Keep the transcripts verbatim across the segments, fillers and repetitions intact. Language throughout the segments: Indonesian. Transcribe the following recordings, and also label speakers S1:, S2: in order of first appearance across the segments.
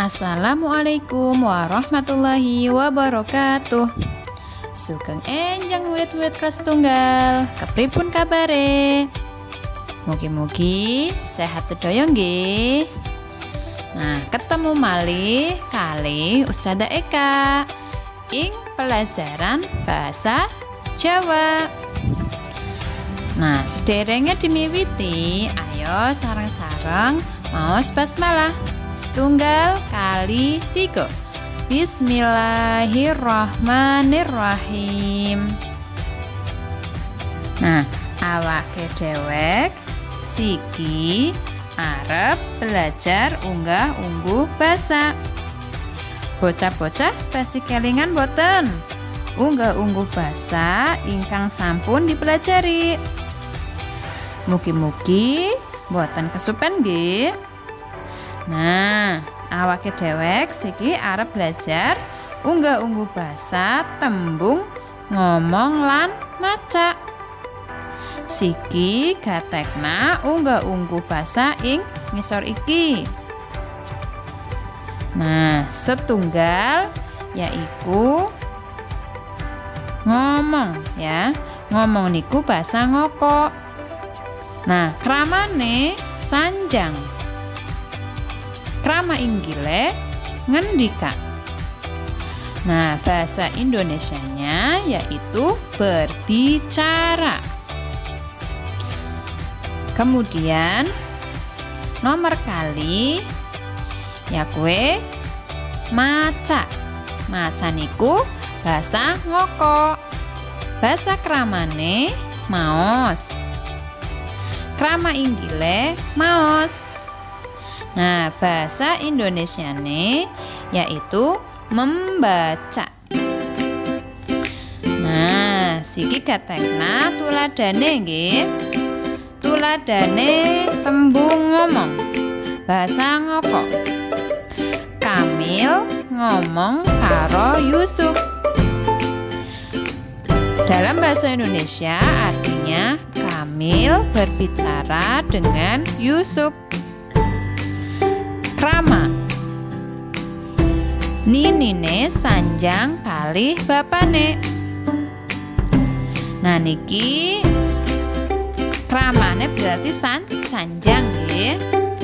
S1: Assalamualaikum warahmatullahi wabarakatuh. Sugeng enjang murid-murid kelas tunggal, kepripun kabare? Mugi-mugi sehat sedaya nggih. Nah, ketemu malih kali Ustazah Eka ing pelajaran bahasa Jawa. Nah, sederenge dimiwiti, ayo sareng-sareng maos basmalah. Setunggal kali tiga. Bismillahirrahmanirrahim. Nah, awake dewek siki arep belajar unggah-ungguh basa. Bocah-bocah tasih kelingan boten unggah-ungguh basa ingkang sampun dipelajari. Mugi-mugi boten kesupen nggih. Nah, awake dewek siki arep belajar unggah-ungguh basa tembung ngomong lan maca. Siki gatekna unggah-ungguh basa ing ngisor iki. Nah, setunggal yaiku ngomong ya. Ngomong niku basa ngoko. Nah, kramane sanjang. Krama inggile ngendika. Nah, bahasa Indonesianya yaitu berbicara. Kemudian nomor kali ya kue maca. Maca niku bahasa ngoko. Bahasa kramane maos. Krama inggile maos. Nah, bahasa Indonesiane yaitu membaca. Nah, siki gatekna tuladane nggih. Tuladane tembung ngomong bahasa ngoko. Kamil ngomong karo Yusuf. Dalam bahasa Indonesia artinya Kamil berbicara dengan Yusuf. Krama ninine sanjang kalih bapane. Nah, niki kramane berarti san sanjang nggih.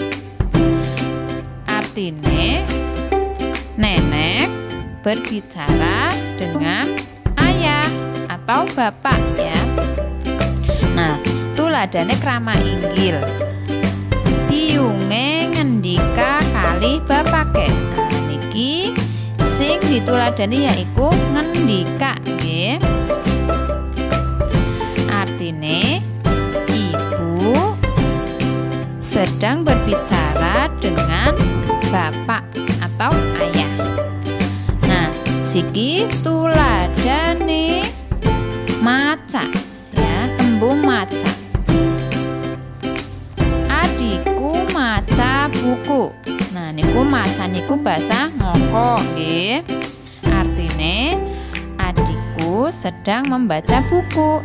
S1: Artine nenek berbicara dengan ayah atau bapak ya. Nah, tuladane krama inggil. Piunge ngendika kalih bapake. Nah, niki sing dituladani yaiku ngendika nggih. Artine ibu sedang berbicara dengan bapak atau ayah. Nah, siki tuladane maca ya, tembung maca. Maca buku. Nah, niku maca niku bahasa ngoko nggih. Artine adikku sedang membaca buku.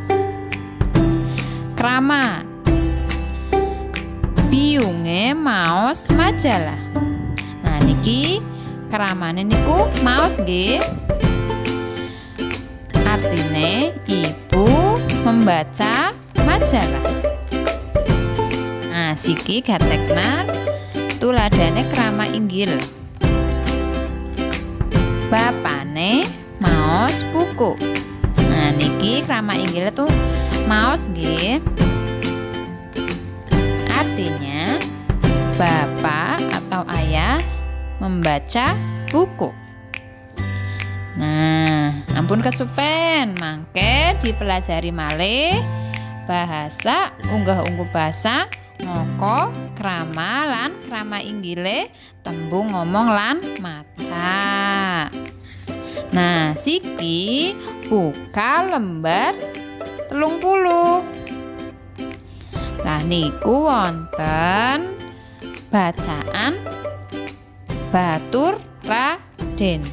S1: Krama biunge maos majalah. Nah, niki kramane niku maos nggih. Artine ibu membaca majalah. Nah, siki gatekna tuladane krama inggil. Bapane maos buku. Nah, niki krama inggil tuh maos nggih. Artinya bapak atau ayah membaca buku. Nah, ampun kesupen mangke dipelajari malih bahasa unggah-ungguh basa ngoko, krama lan krama inggile, tembung ngomong lan maca. Nah, siki buka lembar telung puluh. Nah, niku wonten bacaan Batur Raden.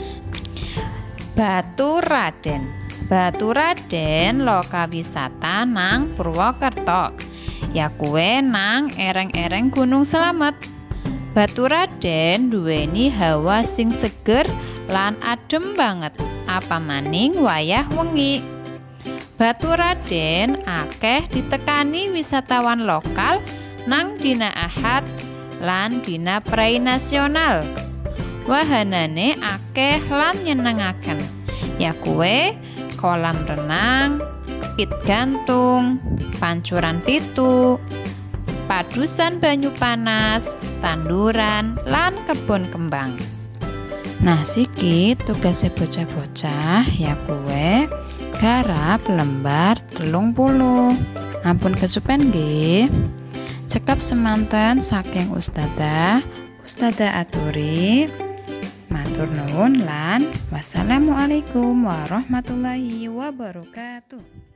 S1: Batur Raden. Batur Raden loka wisata nang Purwokerto. Ya kuwe nang ereng-ereng Gunung Slamet. Baturaden duweni hawa sing seger lan adem banget, apa maning wayah wengi. Baturaden akeh ditekani wisatawan lokal nang dina Ahad lan dina Prei Nasional. Wahanane akeh lan nyenengaken, yakuwe kolam renang, pit gantung, pancuran pitu, padusan banyu panas, tanduran, lan kebun kembang. Nah, siki tugasnya bocah-bocah yakuwe garap lembar telung puluh. Ampun kesupen nggih. Cekap semanten saking Ustadzah, Ustadzah aturi. Matur nuwun lan wassalamualaikum warahmatullahi wabarakatuh.